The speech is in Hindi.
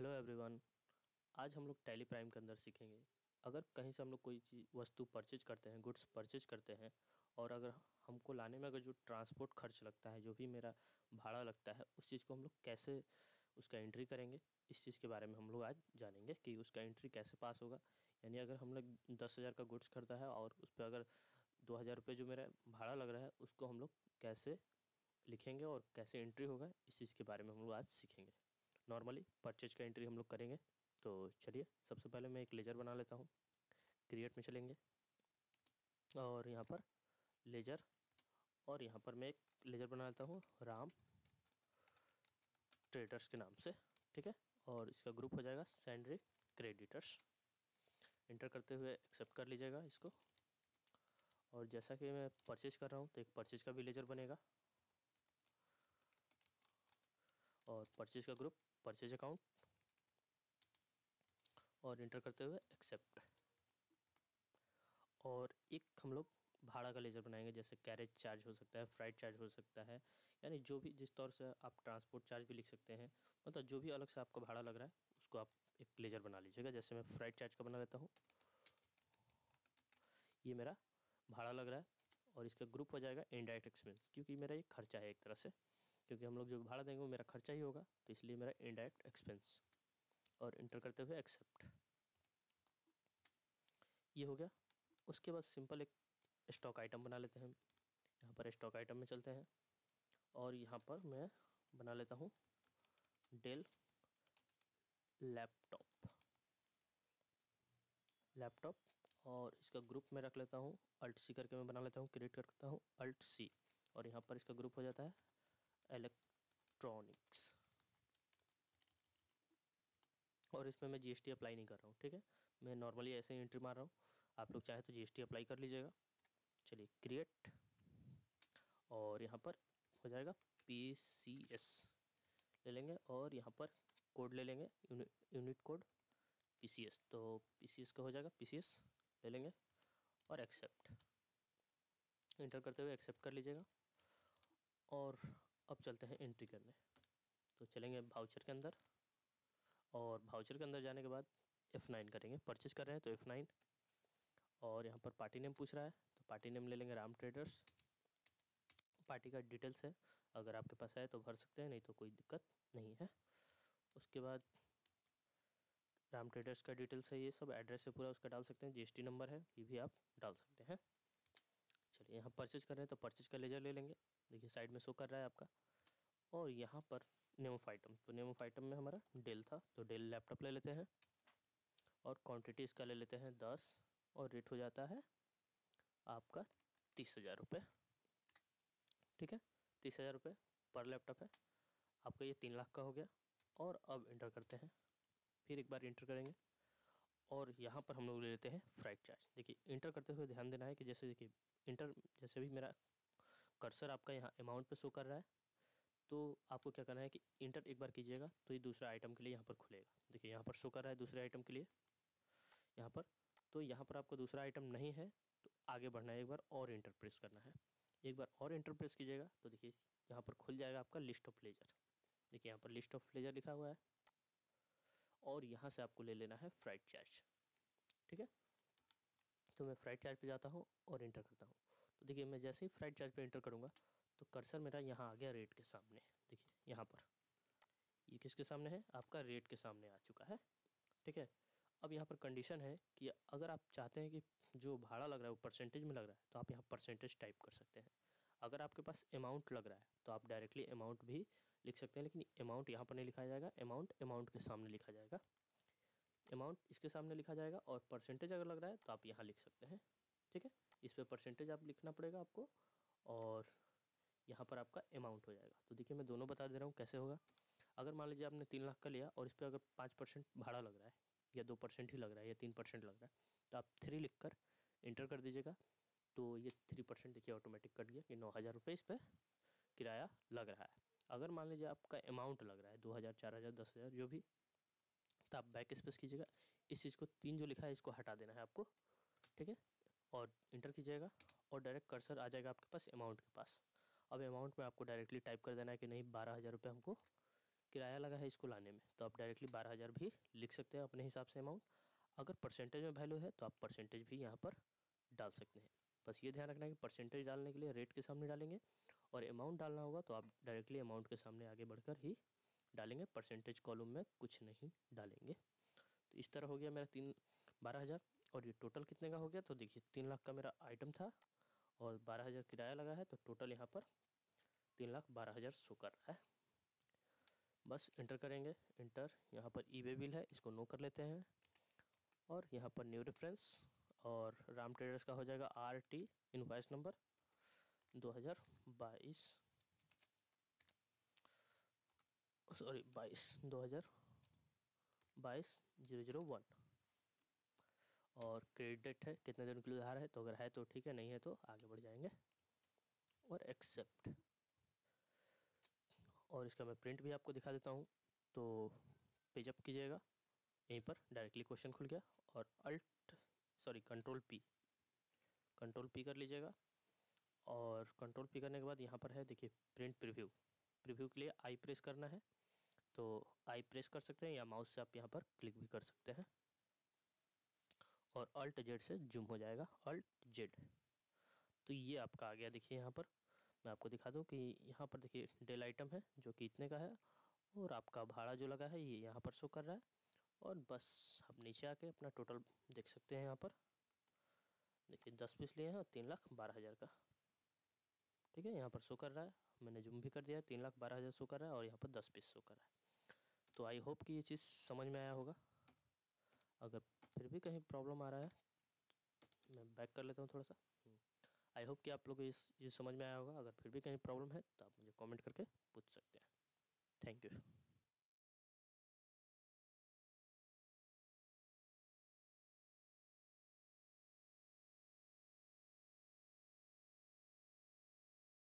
Hello everyone. आज हम लोग टैली प्राइम के अंदर सीखेंगे। अगर कहीं से हम लोग कोई चीज़ वस्तु परचेज करते हैं, गुड्स परचेज करते हैं, और अगर हमको लाने में अगर जो ट्रांसपोर्ट खर्च लगता है, जो भी मेरा भाड़ा लगता है, उस चीज़ को हम लोग कैसे उसका एंट्री करेंगे, इस चीज़ के बारे में हम लोग आज जानेंगे कि उसका एंट्री कैसे पास होगा। यानी अगर हम लोग 10,000 का गुड्स खरीदा है और उस पर अगर 2,000 रुपये जो मेरा भाड़ा लग रहा है, उसको हम लोग कैसे लिखेंगे और कैसे एंट्री होगा, इस चीज़ के बारे में हम लोग आज सीखेंगे। नॉर्मली परचेज का एंट्री हम लोग करेंगे। तो चलिए, सबसे पहले मैं एक लेजर बना लेता हूँ। क्रिएट में चलेंगे और यहाँ पर लेजर, और यहाँ पर मैं एक लेजर बना लेता हूँ राम ट्रेडर्स के नाम से, ठीक है। और इसका ग्रुप हो जाएगा सैंड्री क्रेडिटर्स। इंटर करते हुए एक्सेप्ट कर लीजिएगा इसको। और जैसा कि मैं परचेज कर रहा हूँ तो एक परचेज का भी लेजर बनेगा, और परचेज का ग्रुप परचेज अकाउंट, और इंटर करते हुए एक्सेप्ट। और एक हम लोग भाड़ा का लेजर बनाएंगे, जैसे कैरेज चार्ज हो सकता है, फ्राइट चार्ज हो सकता है, यानी जो भी जिस तौर से आप ट्रांसपोर्ट चार्ज भी लिख सकते हैं, मतलब जो भी अलग से आपका भाड़ा लग रहा है उसको आप एक लेजर बना लीजिएगा। जैसे मैं फ्राइट चार्ज का बना लेता हूँ। ये मेरा भाड़ा लग रहा है और इसका ग्रुप हो जाएगा इनडायरेक्ट एक्सपेंस, क्योंकि मेरा ये खर्चा है एक तरह से, क्योंकि हम लोग जो भाड़ा देंगे वो मेरा खर्चा ही होगा, तो इसलिए मेरा इनडायरेक्ट एक्सपेंस। और इंटर करते हुए एक्सेप्ट। ये हो गया। उसके बाद सिंपल एक स्टॉक आइटम बना लेते हैं हम। यहाँ पर स्टॉक आइटम में चलते हैं और यहाँ पर मैं बना लेता हूँ डेल लैपटॉप, और इसका ग्रुप में रख लेता हूँ अल्ट सी करके मैं बना लेता हूँ, क्रिएट करता हूँ अल्ट सी, और यहाँ पर इसका ग्रुप हो जाता है इलेक्ट्रॉनिक्स। और इसमें मैं जीएसटी अप्लाई नहीं कर रहा हूँ, ठीक है। मैं नॉर्मली ऐसे ही एंट्री मार रहा हूँ। आप लोग चाहे तो जीएसटी अप्लाई कर लीजिएगा। चलिए क्रिएट, और यहाँ पर हो जाएगा PCS ले लेंगे, और यहाँ पर कोड ले लेंगे, यूनिट कोड PCS। तो PCS का हो जाएगा PCS ले लेंगे और एक्सेप्ट। इंटर करते हुए एक्सेप्ट कर लीजिएगा। और अब चलते हैं एंट्री करने। तो चलेंगे वाउचर के अंदर, और वाउचर के अंदर जाने के बाद F9 करेंगे। परचेज कर रहे हैं तो F9, और यहाँ पर पार्टी नेम पूछ रहा है तो पार्टी नेम ले लेंगे राम ट्रेडर्स। पार्टी का डिटेल्स है, अगर आपके पास है तो भर सकते हैं, नहीं तो कोई दिक्कत नहीं है। उसके बाद राम ट्रेडर्स का डिटेल्स है, ये सब एड्रेस है पूरा उसका डाल सकते हैं, जीएसटी नंबर है ये भी आप डाल सकते हैं। चलिए, यहाँ परचेज कर रहे हैं तो परचेज का लेजर ले लेंगे। देखिए साइड में शो कर रहा है आपका। और यहाँ पर नेम ऑफ आइटम, तो नेम ऑफ आइटम में हमारा डेल था तो डेल लैपटॉप ले लेते हैं, और क्वान्टिटी इसका ले लेते हैं 10, और रेट हो जाता है आपका 30,000 रुपये, ठीक है। 30,000 रुपये पर लैपटॉप है आपका। ये 3 लाख का हो गया। और अब इंटर करते हैं, फिर एक बार इंटर करेंगे, और यहाँ पर हम लोग ले लेते हैं फ्राइट चार्ज। देखिए इंटर करते हुए ध्यान देना है कि जैसे देखिए इंटर, जैसे भी मेरा कर्सर आपका यहाँ अमाउंट पे शो कर रहा है, तो आपको क्या करना है कि इंटर एक बार कीजिएगा तो ये दूसरा आइटम के लिए यहाँ पर खुलेगा। देखिए यहाँ पर शो कर रहा है दूसरे आइटम के लिए यहाँ पर, तो यहाँ पर आपको दूसरा आइटम नहीं है तो आगे बढ़ना है, एक बार और इंटर प्रेस करना है। एक बार और इंटर प्रेस कीजिएगा तो देखिए यहाँ पर खुल जाएगा आपका लिस्ट ऑफ लेजर। देखिए यहाँ पर लिस्ट ऑफ लेजर लिखा हुआ है, और यहाँ से आपको ले लेना है फ्राइट चार्ज, ठीक है। तो मैं फ्राइट चार्ज पे जाता हूँ और इंटर करता हूँ। तो देखिए मैं जैसे ही फ्राइट चार्ज पे इंटर करूँगा तो कर्सर मेरा यहाँ आ गया रेट के सामने। देखिए यहाँ पर ये किसके सामने है, आपका रेट के सामने आ चुका है, ठीक है। अब यहाँ पर कंडीशन है कि अगर आप चाहते हैं कि जो भाड़ा लग रहा है वो परसेंटेज में लग रहा है तो आप यहाँ परसेंटेज टाइप कर सकते हैं। अगर आपके पास अमाउंट लग रहा है तो आप डायरेक्टली अमाउंट भी लिख सकते हैं, लेकिन अमाउंट यहाँ पर नहीं लिखा जाएगा, अमाउंट के सामने लिखा जाएगा, अमाउंट इसके सामने लिखा जाएगा। और परसेंटेज अगर लग रहा है तो आप यहाँ लिख सकते हैं, ठीक है। इस पर परसेंटेज आप लिखना पड़ेगा आपको, और यहाँ पर आपका अमाउंट हो जाएगा। तो देखिए मैं दोनों बता दे रहा हूँ कैसे होगा। अगर मान लीजिए आपने 3 लाख का लिया और इस पर अगर 5% भाड़ा लग रहा है, या 2% ही लग रहा है, या 3% लग रहा है, तो आप 3 लिख कर इंटर कर दीजिएगा। तो ये 3% देखिए ऑटोमेटिक कट गया कि 9,000 रुपये इस पर किराया लग रहा है। अगर मान लीजिए आपका अमाउंट लग रहा है 2,000, 4,000, 10,000 जो भी, तो आप बैक स्पेस कीजिएगा। इस चीज़ को 3 जो लिखा है इसको हटा देना है आपको, ठीक है। और इंटर कीजिएगा और डायरेक्ट कर्सर आ जाएगा आपके पास अमाउंट के पास। अब अमाउंट में आपको डायरेक्टली टाइप कर देना है कि नहीं 12,000 रुपये हमको किराया लगा है इसको लाने में, तो आप डायरेक्टली 12,000 भी लिख सकते हैं अपने हिसाब से अमाउंट। अगर परसेंटेज में वैल्यू है तो आप परसेंटेज भी यहाँ पर डाल सकते हैं। बस ये ध्यान रखना है कि परसेंटेज डालने के लिए रेट के सामने डालेंगे, और अमाउंट डालना होगा तो आप डायरेक्टली अमाउंट के सामने आगे बढ़कर ही डालेंगे, परसेंटेज कॉलम में कुछ नहीं डालेंगे। तो इस तरह हो गया मेरा 12,000। और ये टोटल कितने का हो गया, तो देखिए 3 लाख का मेरा आइटम था और 12,000 किराया लगा है, तो टोटल यहाँ पर 3,12,000 शो कर रहा है। बस इंटर करेंगे, इंटर। यहाँ पर ई वे बिल है, इसको नो कर लेते हैं, और यहाँ पर न्यू रेफरेंस, और राम ट्रेडर्स का हो जाएगा RT इनवॉइस नंबर 2022 सॉरी 2022-001। और क्रेडिट डेट है, कितने दिन के लिए उधार है, तो अगर है तो ठीक है, नहीं है तो आगे बढ़ जाएंगे और एक्सेप्ट। और इसका मैं प्रिंट भी आपको दिखा देता हूँ। तो पेज अप कीजिएगा, यहीं पर डायरेक्टली क्वेश्चन खुल गया, और कंट्रोल पी कर लीजिएगा। और कंट्रोल पी करने के बाद यहाँ पर है देखिए प्रिंट प्रीव्यू। प्रीव्यू के लिए आई प्रेस करना है, तो आई प्रेस कर सकते हैं, या माउस से आप यहाँ पर क्लिक भी कर सकते हैं, और अल्ट जेड से जूम हो जाएगा, अल्ट जेड। तो ये आपका आ गया। देखिए यहाँ पर मैं आपको दिखा दूँ कि यहाँ पर देखिए डेल आइटम है जो कि इतने का है, और आपका भाड़ा जो लगा है ये यहाँ पर शो कर रहा है। और बस आप नीचे आके अपना टोटल देख सकते हैं। यहाँ पर देखिए 10 पीस लिए हैं, 3,12,000 का। ठीक है, यहाँ पर शो कर रहा है, मैंने जूम भी कर दिया है, 3,12,000 शो कर रहा है, और यहाँ पर 10 पीस शो कर रहा है। तो आई होप कि ये चीज़ समझ में आया होगा। अगर फिर भी कहीं प्रॉब्लम आ रहा है, मैं बैक कर लेता हूँ थोड़ा सा। आई होप कि आप लोग को ये समझ में आया होगा। अगर फिर भी कहीं प्रॉब्लम है तो आप मुझे कमेंट करके पूछ सकते हैं।